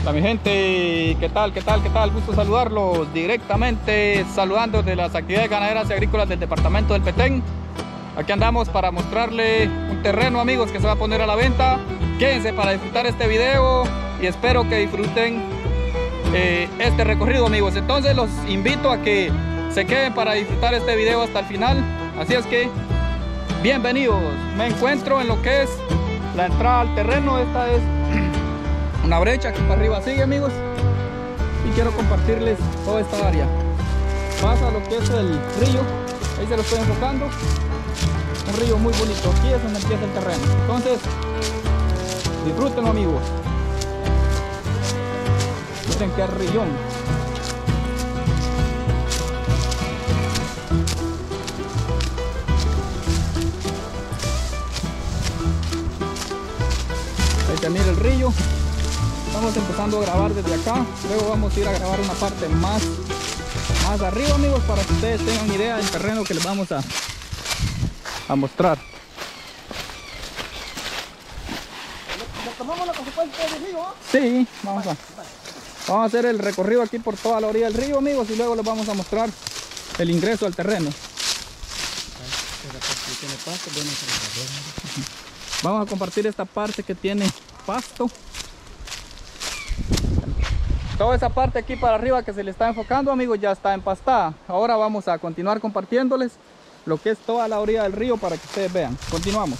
Hola mi gente, ¿qué tal? Gusto saludarlos directamente, saludando de las actividades ganaderas y agrícolas del departamento del Petén. Aquí andamos para mostrarle un terreno, amigos, que se va a poner a la venta. Quédense para disfrutar este video y espero que disfruten este recorrido, amigos. Entonces los invito a que se queden para disfrutar este video hasta el final. Así es que, bienvenidos. Me encuentro en lo que es la entrada al terreno. Esta es una brecha que para arriba sigue, amigos, y quiero compartirles toda esta área. Pasa lo que es el río, ahí se lo estoy enfocando, un río muy bonito. Aquí es donde empieza el terreno, entonces disfrútenlo, amigos. Miren qué rillón. Ahí se mira el río. Estamos empezando a grabar desde acá, luego vamos a ir a grabar una parte más arriba, amigos, para que ustedes tengan idea del terreno que les vamos a mostrar. ¿Tomamos la consecuencia del río? Sí, vamos a hacer el recorrido aquí por toda la orilla del río, amigos, y luego les vamos a mostrar el ingreso al terreno. Vamos a compartir esta parte que tiene pasto. Toda esa parte aquí para arriba que se le está enfocando, amigos, ya está empastada. Ahora vamos a continuar compartiéndoles lo que es toda la orilla del río para que ustedes vean. Continuamos.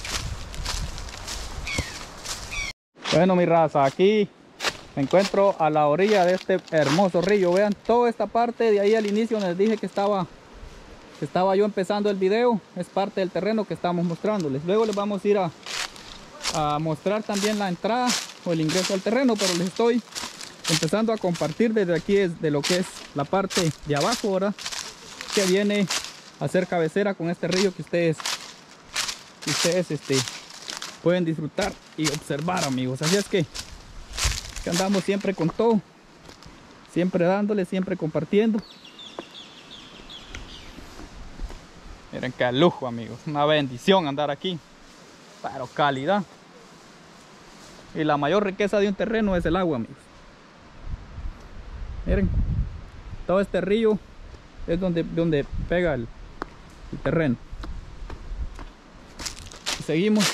Bueno, mi raza, aquí me encuentro a la orilla de este hermoso río. Vean toda esta parte de ahí al inicio les dije que estaba yo empezando el video. Es parte del terreno que estamos mostrándoles. Luego les vamos a ir a mostrar también la entrada o el ingreso al terreno, pero les estoy empezando a compartir desde aquí, de lo que es la parte de abajo, ¿verdad? Que viene a ser cabecera con este río que ustedes pueden disfrutar y observar, amigos. Así es que andamos siempre con todo, siempre dándole, siempre compartiendo. Miren qué lujo, amigos, una bendición andar aquí, pero calidad. Y la mayor riqueza de un terreno es el agua, amigos. Miren, todo este río es donde pega el terreno. Y seguimos.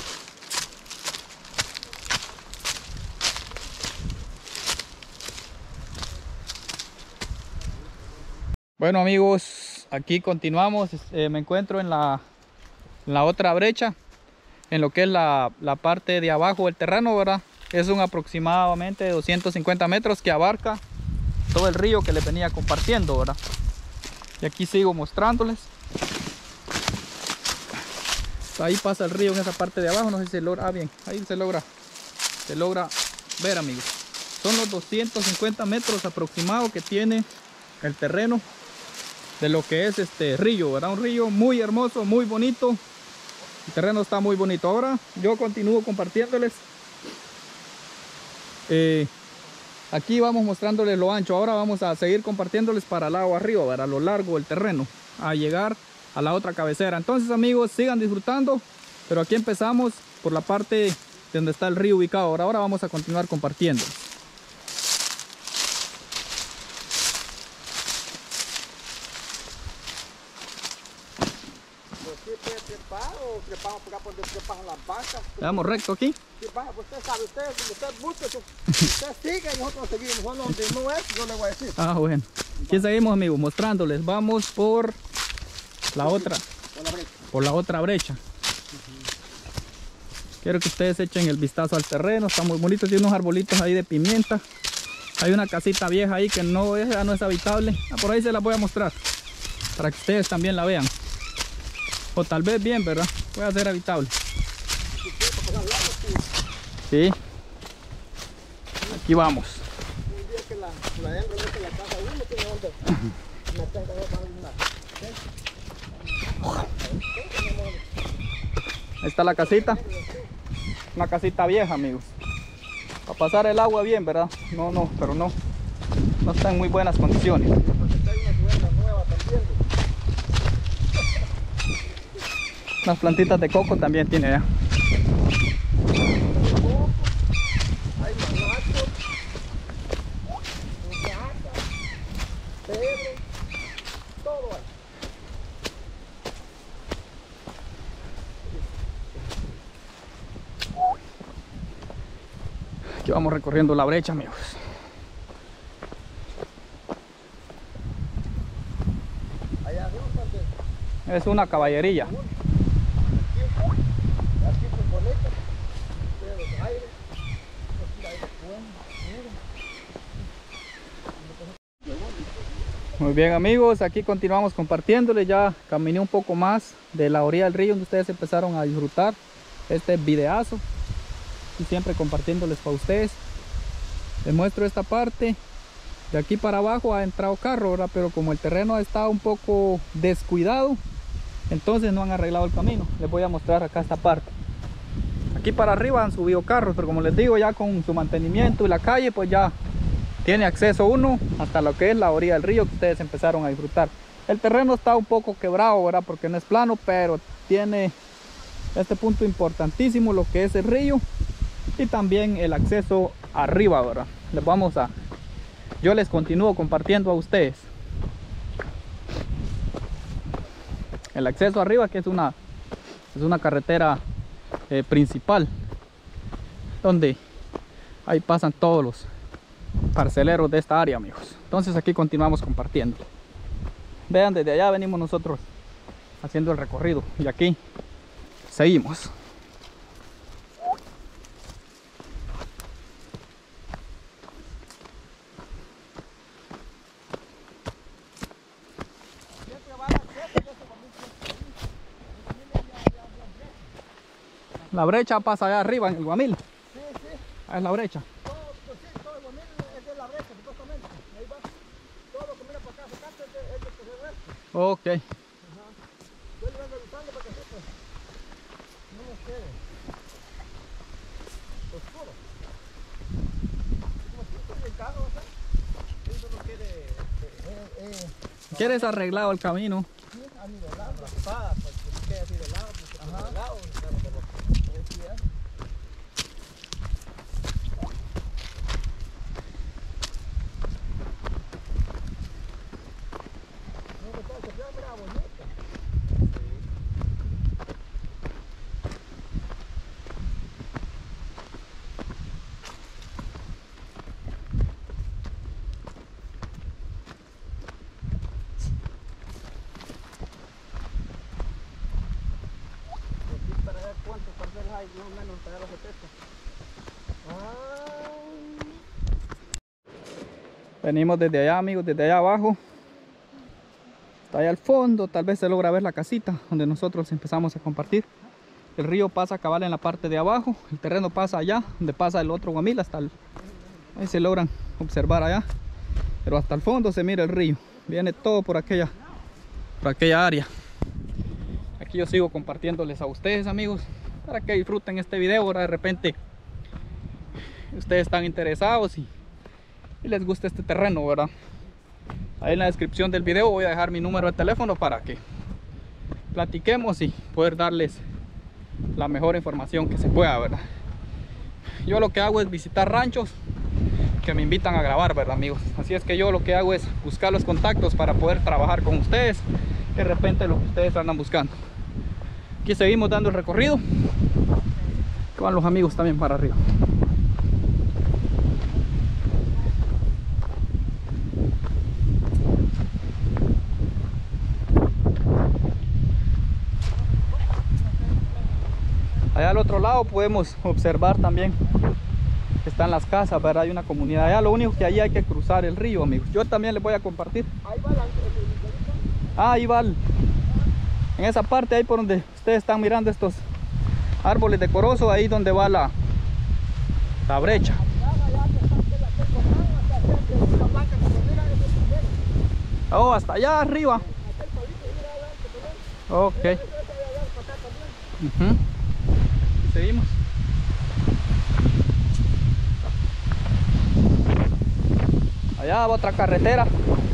Bueno, amigos, aquí continuamos. Me encuentro en la otra brecha, en lo que es la parte de abajo del terreno, ¿verdad? Es un aproximadamente 250 metros que abarca todo el río que les venía compartiendo, ¿verdad? Y aquí sigo mostrándoles. Ahí pasa el río en esa parte de abajo, no sé si se logra, bien, ahí se logra ver, amigos. Son los 250 metros aproximados que tiene el terreno de lo que es este río, ¿verdad? Un río muy hermoso, muy bonito. El terreno está muy bonito. Ahora yo continúo compartiéndoles. Aquí vamos mostrándoles lo ancho. Ahora vamos a seguir compartiéndoles para el lado arriba, ¿verdad? A lo largo del terreno, a llegar a la otra cabecera. Entonces, amigos, sigan disfrutando. Pero aquí empezamos por la parte donde está el río ubicado. Ahora vamos a continuar compartiendo. Le damos recto aquí. Usted sabe, usted busca, usted sigue y nosotros seguimos. Donde no es, yo le voy a decir. Ah, bueno. Aquí seguimos, amigos, mostrándoles. Vamos por la otra brecha. Quiero que ustedes echen el vistazo al terreno. Está muy bonito. Tiene unos arbolitos ahí de pimienta. Hay una casita vieja ahí que ya no es habitable. Por ahí se la voy a mostrar para que ustedes también la vean. O tal vez bien, ¿verdad? Puede ser habitable. Sí. Aquí vamos. Ahí está la casita. Una casita vieja, amigos. Para pasar el agua bien, ¿verdad? Pero no está en muy buenas condiciones. Unas plantitas de coco también tiene ya. vamos recorriendo la brecha, amigos. Allá arriba también. Es una caballería. Aquí pues bonito. Tiene los aires. Aquí hay Muy bien, amigos, aquí continuamos compartiéndoles. Ya caminé un poco más de la orilla del río donde ustedes empezaron a disfrutar este videazo, y siempre compartiéndoles para ustedes. Les muestro esta parte. De aquí para abajo ha entrado carro, ¿verdad? Pero como el terreno está un poco descuidado, entonces no han arreglado el camino. Les voy a mostrar acá esta parte. Aquí para arriba han subido carros, pero como les digo, ya con su mantenimiento y la calle, pues ya tiene acceso uno hasta lo que es la orilla del río que ustedes empezaron a disfrutar. El terreno está un poco quebrado, ¿verdad? Porque no es plano, pero tiene este punto importantísimo, lo que es el río, y también el acceso arriba, ¿verdad? Yo les continúo compartiendo a ustedes el acceso arriba, que es una carretera principal, donde ahí pasan todos los parceleros de esta área, amigos. Entonces aquí continuamos compartiendo. Vean, desde allá venimos nosotros haciendo el recorrido, y aquí seguimos. La brecha pasa allá arriba en el Guamil. Sí, sí. Ahí es la brecha. Todo el Guamil es de la brecha, supuestamente. Ahí va. Todo lo que mira para acá, es de Tercer Oeste. Ok. Yo le vengo avisando para que sepa. No nos quede oscuro. Como si estoy en carro, ¿verdad? Eso no quiere. ¿Quieres arreglado el camino? Sí, a nivelado. Raspada, pues que quede así de lado, porque de lado, claro, pero sí, ¿eh? No, me está copiando, mira, bonita. Para ver cuántos parcelas hay, más o menos, para los 70. Venimos desde allá, amigos, desde allá abajo. Está allá al fondo, tal vez se logra ver la casita donde nosotros empezamos a compartir. El río pasa a cabal en la parte de abajo, el terreno pasa allá, donde pasa el otro Guamil, ahí se logran observar allá. Pero hasta el fondo se mira el río, viene todo por aquella área. Aquí yo sigo compartiéndoles a ustedes, amigos, para que disfruten este video. Ahora de repente ustedes están interesados y les gusta este terreno, ¿verdad? Ahí en la descripción del video voy a dejar mi número de teléfono para que platiquemos y poder darles la mejor información que se pueda, ¿verdad? Yo lo que hago es visitar ranchos que me invitan a grabar, ¿verdad, amigos? Así es que yo lo que hago es buscar los contactos para poder trabajar con ustedes, de repente lo que ustedes andan buscando. Aquí seguimos dando el recorrido, que van los amigos también para arriba. Allá al otro lado podemos observar también que están las casas, ¿verdad? Hay una comunidad allá. Lo único que ahí hay que cruzar el río, amigos. Yo también les voy a compartir. Ahí va la Ahí va en esa parte, ahí por donde ustedes están mirando estos árboles de corozo, ahí donde va la brecha. Oh, hasta allá arriba. Ok. Seguimos. Allá va otra carretera.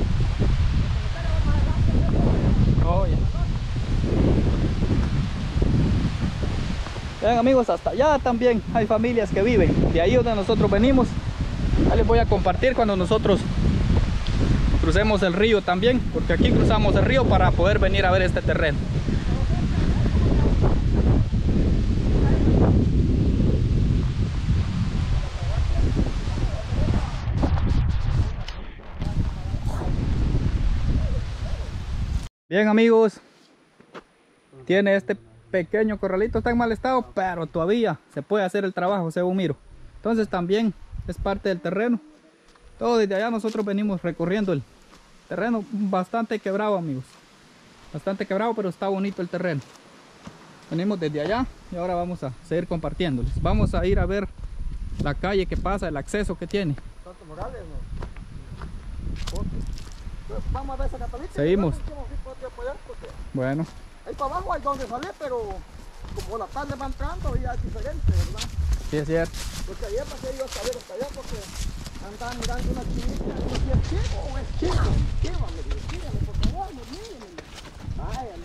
Oh, yeah. Vean, amigos, hasta allá también hay familias que viven. De ahí donde nosotros venimos. Ahí les voy a compartir cuando nosotros crucemos el río también, porque aquí cruzamos el río para poder venir a ver este terreno. Bien amigos, tiene este pequeño corralito, está en mal estado, pero todavía se puede hacer el trabajo según miro. Entonces también es parte del terreno. Todo desde allá nosotros venimos recorriendo el terreno, bastante quebrado amigos. Bastante quebrado, pero está bonito el terreno. Venimos desde allá y ahora vamos a seguir compartiéndoles. Vamos a ir a ver la calle que pasa, el acceso que tiene. Morales, ¿no? Vamos a ver esa Catalita. Seguimos. Bueno. Ahí para abajo hay donde sale, pero como la tarde va entrando ya es diferente, ¿verdad? Sí, es cierto. Porque ayer pasé yo hasta allá porque andaba mirando una chinita. No sé si es chivo o es chivo. Chiva, me dijo, dígame por favor, mírenme. Váyale.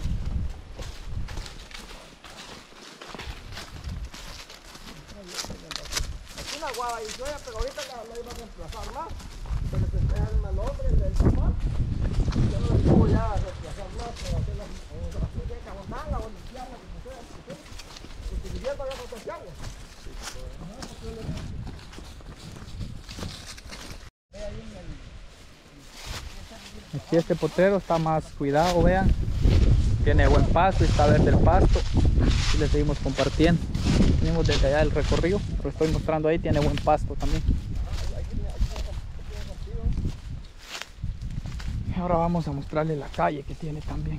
Es una guava y suya, pero ahorita la iba a reemplazar más. Pero se está dando el hombre, el papá. Yo no la puedo ya reemplazar más, pero hacer las cabonada o limpiarla, como sea. Porque viviendo ya no te agua. Aquí este potrero está más cuidado, vean. Tiene buen pasto y está verde el pasto. Y le seguimos compartiendo. Venimos desde allá del recorrido, pero estoy mostrando ahí, tiene buen pasto también. Y ahora vamos a mostrarle la calle que tiene también.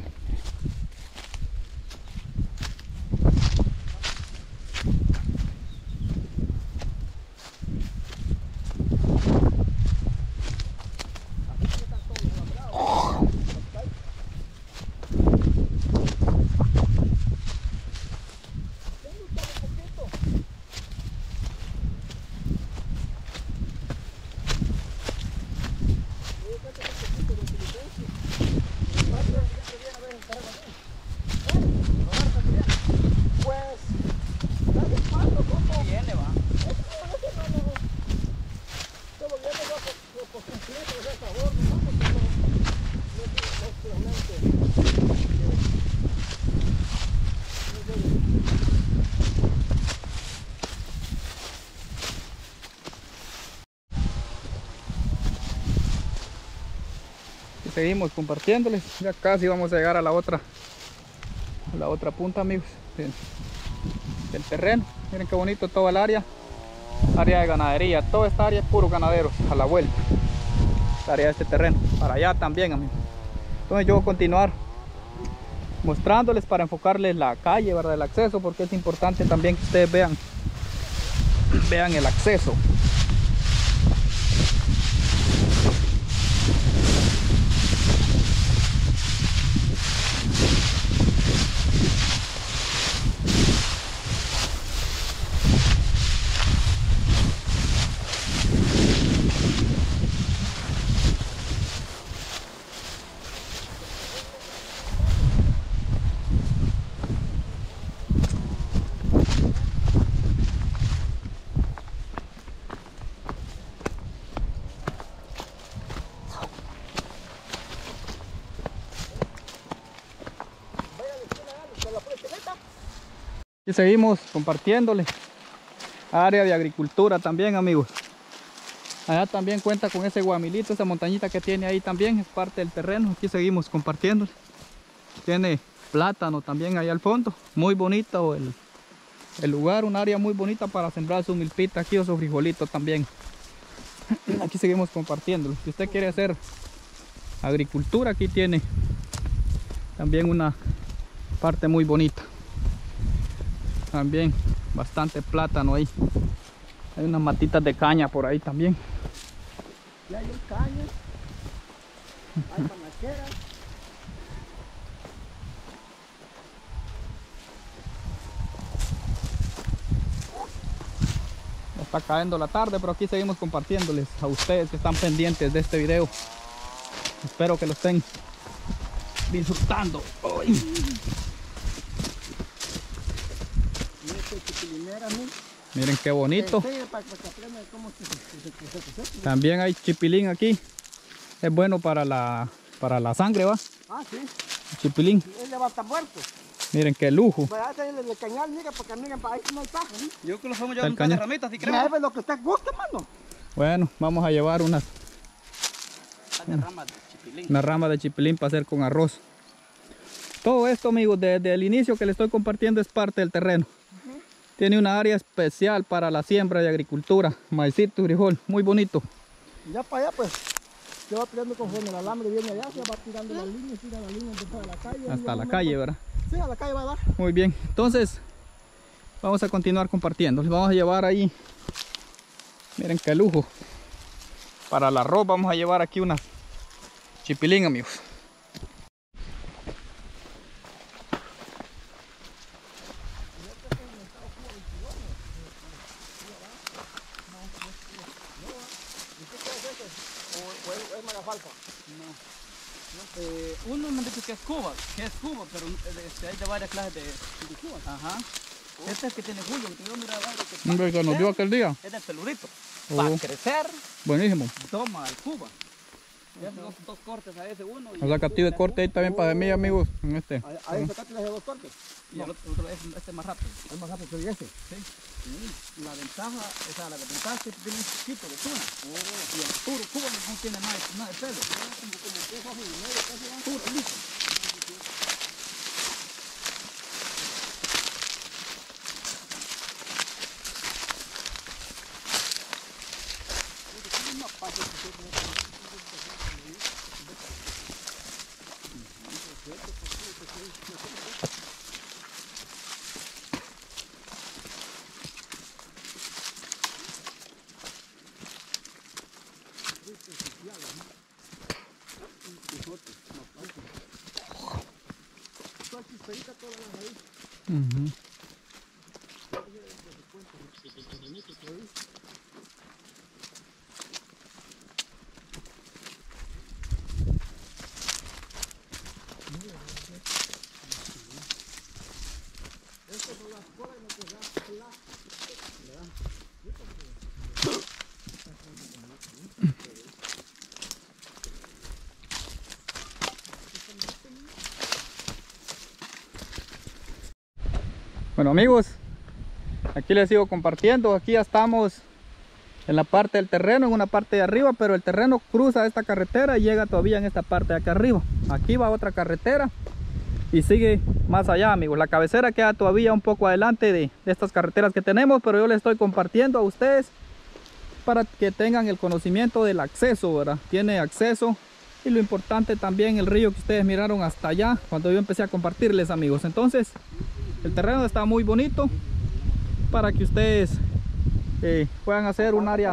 Seguimos compartiéndoles, ya casi vamos a llegar a la otra punta amigos del terreno. Miren qué bonito todo el área de ganadería, toda esta área es puro ganaderos a la vuelta, esta área de este terreno, para allá también amigos. Entonces yo voy a continuar mostrándoles para enfocarles la calle, ¿verdad? El acceso, porque es importante también que ustedes vean el acceso. Y seguimos compartiéndole área de agricultura también amigos. Allá también cuenta con ese guamilito, esa montañita que tiene ahí también es parte del terreno. Aquí seguimos compartiéndole. Tiene plátano también ahí al fondo, muy bonito el lugar, un área muy bonita para sembrar su milpita aquí o su frijolito también. Aquí seguimos compartiéndolo. Si usted quiere hacer agricultura, aquí tiene también una parte muy bonita. También bastante plátano ahí. Hay unas matitas de caña por ahí también. Ya hay caña, hay panaqueras. Está cayendo la tarde, pero aquí seguimos compartiéndoles a ustedes que están pendientes de este video. Espero que lo estén disfrutando. Miren qué bonito. También hay chipilín aquí. Es bueno para la sangre, ¿va? Ah, sí. Chipilín. Él levanta muertos. Miren qué lujo. Vaya a hacerle el cañal, mira, porque miren, para ahí no hay paja, ¿no? Yo que lo fuimos llevando unas ramitas, si queremos. ¿Sabes lo que usted gusta, mano? Bueno, vamos a llevar una rama de chipilín para hacer con arroz. Todo esto, amigos, desde el inicio que le estoy compartiendo es parte del terreno. Tiene una área especial para la siembra y agricultura. Maicito, frijol, muy bonito. Ya para allá, pues, se va tirando conforme el alambre viene allá, se va tirando las líneas, tira las líneas de toda la calle. Hasta la calle, ¿verdad? Sí, a la calle va a dar. Muy bien, entonces vamos a continuar compartiendo. Les vamos a llevar ahí, miren qué lujo. Para el arroz vamos a llevar aquí unas chipilín, amigos. ¿O es Magafalfa? Uno me dice que es Cuba, pero hay de varias clases de Cuba. Ajá. Este es el que tiene julio, que yo miraba Un que nos dio aquel día. es del pelurito. Oh. Para crecer, Buenísimo. toma el Cuba. Dos cortes a ese uno. O sea que active corte ahí también para mí, amigos. En este. Ahí sacaste las de 2 cortes. Y el otro este es más rápido. Es más rápido que ese. Sí. La ventaja, la ventaja es que tiene un poquito de tuna. Y el puro Cuba no tiene nada de pelo. Puro, listo. Ujú. Bueno, amigos, aquí les sigo compartiendo. Aquí ya estamos en la parte del terreno, en una parte de arriba, pero el terreno cruza esta carretera y llega todavía en esta parte de acá arriba. Aquí va otra carretera y sigue más allá, amigos. La cabecera queda todavía un poco adelante de estas carreteras que tenemos, pero yo les estoy compartiendo a ustedes para que tengan el conocimiento del acceso, ¿verdad? Tiene acceso, y lo importante también el río que ustedes miraron hasta allá cuando yo empecé a compartirles, amigos. Entonces el terreno está muy bonito para que ustedes puedan hacer un área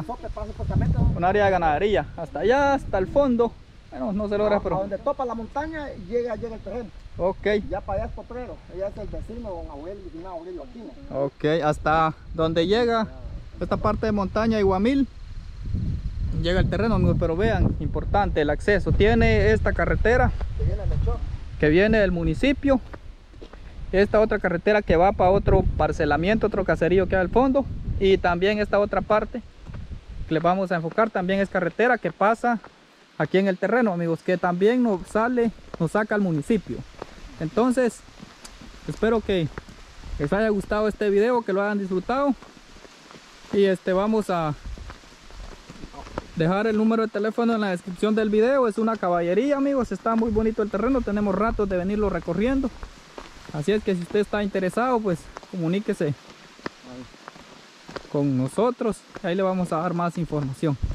de ganadería. Hasta allá, hasta el fondo. Bueno, no se logra, pero... A donde topa la montaña llega el terreno. Ok. Ya para allá es potrero. Allá es el vecino, don Aurelio Aquino. Ok, hasta donde llega esta parte de montaña y Guamil llega el terreno, amigos. Pero vean, importante el acceso. Tiene esta carretera que viene del municipio. Esta otra carretera que va para otro parcelamiento, otro caserío que hay al fondo. Y también esta otra parte que les vamos a enfocar también es carretera que pasa aquí en el terreno, amigos, que también nos saca al municipio. Entonces espero que les haya gustado este video, que lo hayan disfrutado. Y vamos a dejar el número de teléfono en la descripción del video. Es una caballería, amigos, está muy bonito el terreno, tenemos ratos de venirlo recorriendo. Así es que si usted está interesado, pues comuníquese con nosotros, ahí le vamos a dar más información.